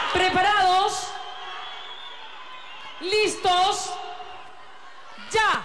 ¿Preparados? ¿Listos? ¡Ya!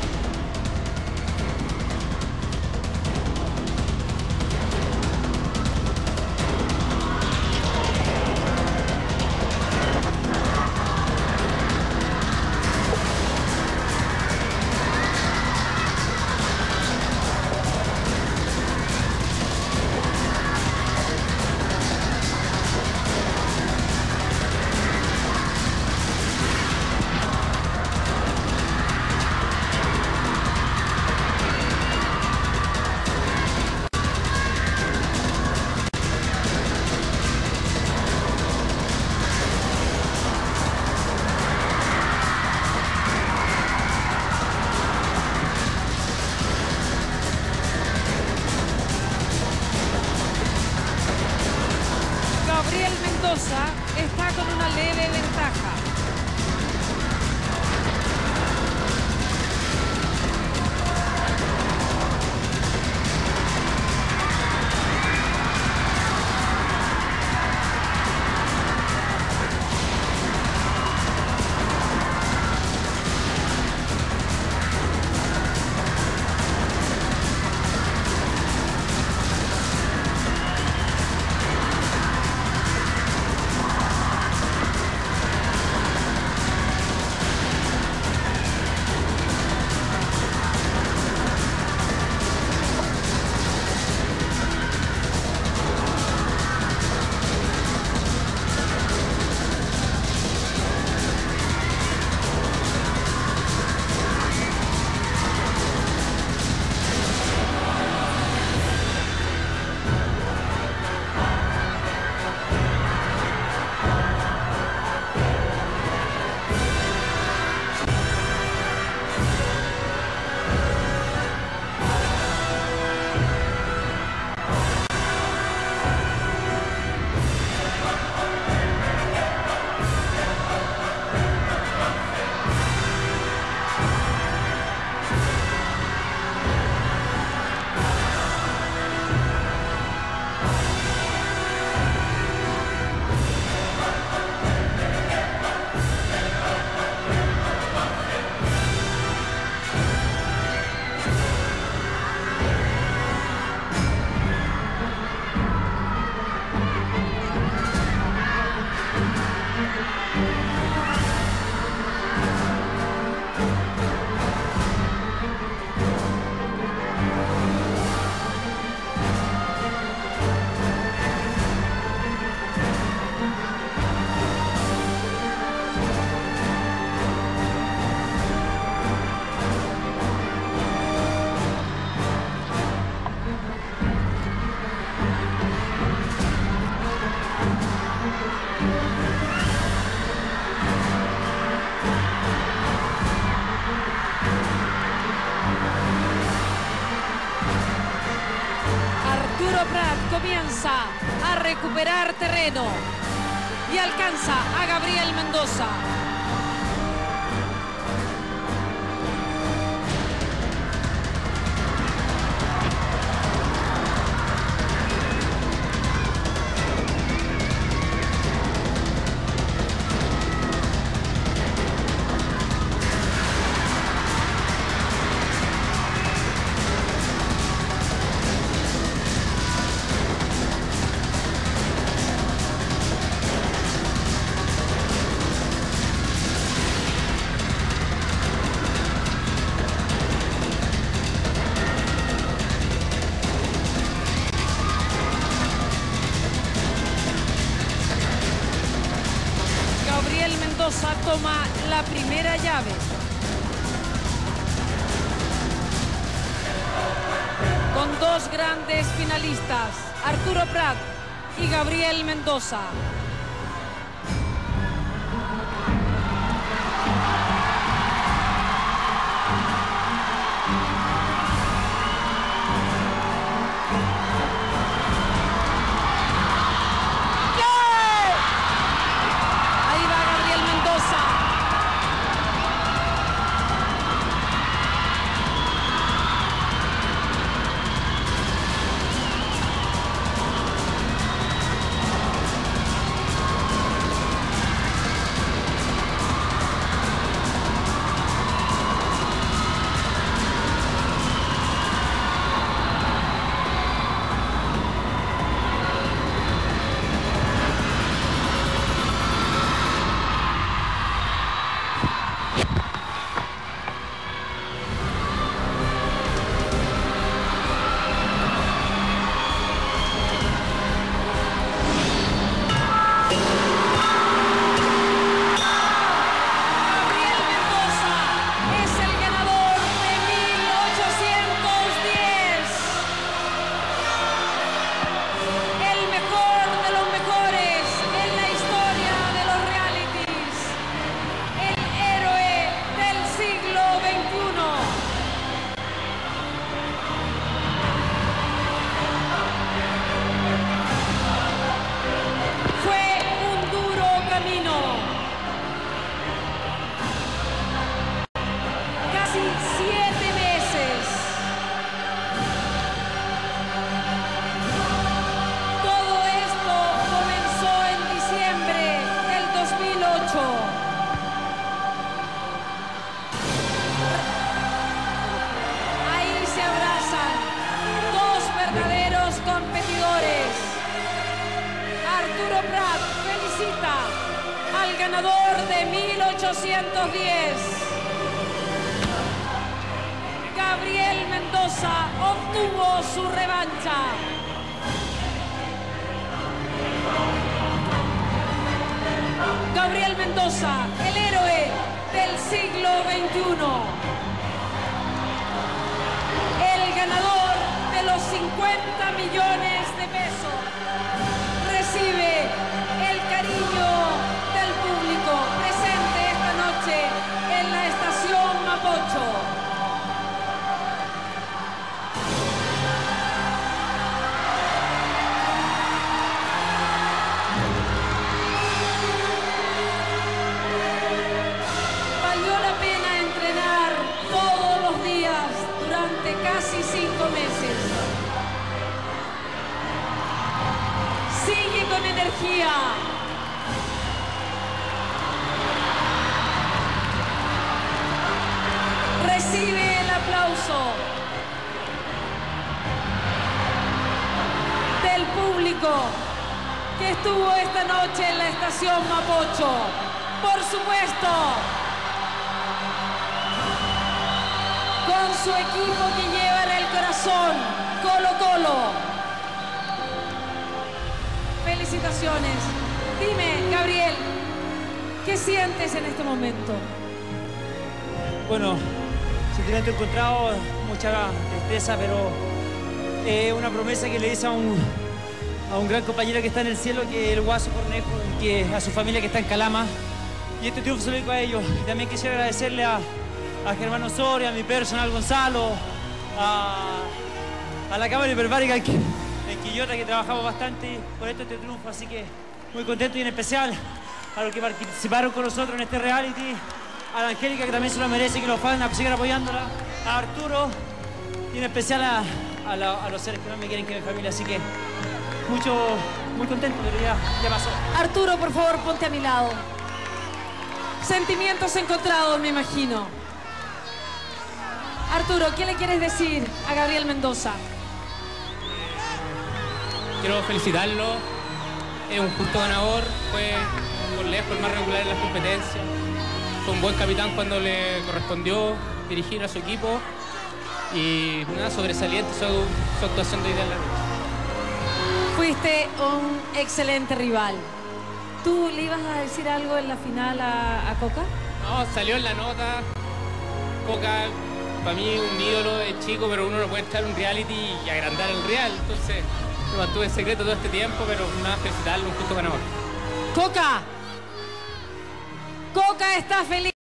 Gabriel Mendoza está con una leve ventaja. Arturo Prat comienza a recuperar terreno y alcanza a Gabriel Mendoza. Gabriel Mendoza toma la primera llave. Con dos grandes finalistas, Arturo Prat y Gabriel Mendoza. Arturo Prat felicita al ganador de 1810. Gabriel Mendoza obtuvo su revancha. Gabriel Mendoza, el héroe del siglo XXI. El ganador de los 50 millones de pesos recibe el cariño del público presente esta noche en la estación Mapocho. Casi 5 meses. Sigue con energía. Recibe el aplauso del público que estuvo esta noche en la estación Mapocho. Por supuesto, con su equipo que lleva en el corazón, Colo-Colo. Felicitaciones. Dime, Gabriel, ¿qué sientes en este momento? Bueno, sentimiento encontrado, mucha tristeza, pero una promesa que le hice a un gran compañero que está en el cielo, que es el Guaso Cornejo, y que a su familia que está en Calama. Y este triunfo se lo dedico a ellos. Y también quisiera agradecerle a Germán Osorio, a mi personal Gonzalo, a la Cámara Hiperbárica en Quillota, que trabajamos bastante por este triunfo, así que muy contento, y en especial a los que participaron con nosotros en este reality, a la Angélica, que también se lo merece, que los fans sigan apoyándola, a Arturo, y en especial a los seres que no me quieren, que mi familia, así que muy contento, pero ya pasó. Arturo, por favor, ponte a mi lado. Sentimientos encontrados, me imagino. Arturo, ¿qué le quieres decir a Gabriel Mendoza? Quiero felicitarlo, es un justo ganador, fue por lejos el más regular en las competencias, fue un buen capitán cuando le correspondió dirigir a su equipo y nada, sobresaliente su actuación de hoy día en la noche. Fuiste un excelente rival. ¿Tú le ibas a decir algo en la final a Coca? No, salió en la nota. Coca, para mí, un ídolo de chico, pero uno no puede estar en un reality y agrandar el real. Entonces, lo mantuve en secreto todo este tiempo, pero nada, felicitarlo, un justo ganador. Coca. Coca está feliz.